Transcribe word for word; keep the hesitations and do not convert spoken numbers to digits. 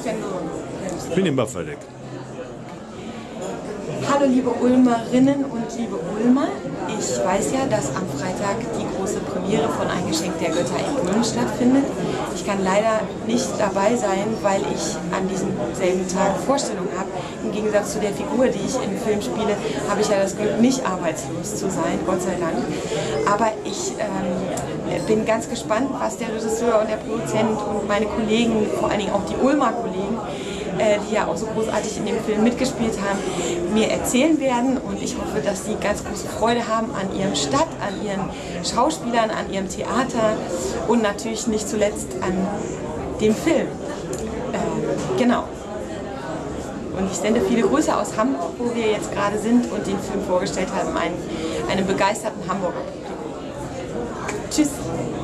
sagst, wenn du... Ich bin immer völlig. Hallo liebe Ulmerinnen und liebe Ulmer. Ich weiß ja, dass am Freitag die große Premiere von Ein Geschenk der Götter in Ulm stattfindet. Ich kann leider nicht dabei sein, weil ich an diesem selben Tag Vorstellung habe. Im Gegensatz zu der Figur, die ich im Film spiele, habe ich ja das Glück, nicht arbeitslos zu sein, Gott sei Dank. Aber ich ähm, bin ganz gespannt, was der Regisseur und der Produzent und meine Kollegen, vor allen Dingen auch die Ulmer Kollegen, die ja auch so großartig in dem Film mitgespielt haben, mir erzählen werden, und ich hoffe, dass sie ganz große Freude haben an ihrem Stadt, an ihren Schauspielern, an ihrem Theater und natürlich nicht zuletzt an dem Film. Äh, genau. Und ich sende viele Grüße aus Hamburg, wo wir jetzt gerade sind und den Film vorgestellt haben, einen, einem begeisterten Hamburger Publikum. Tschüss!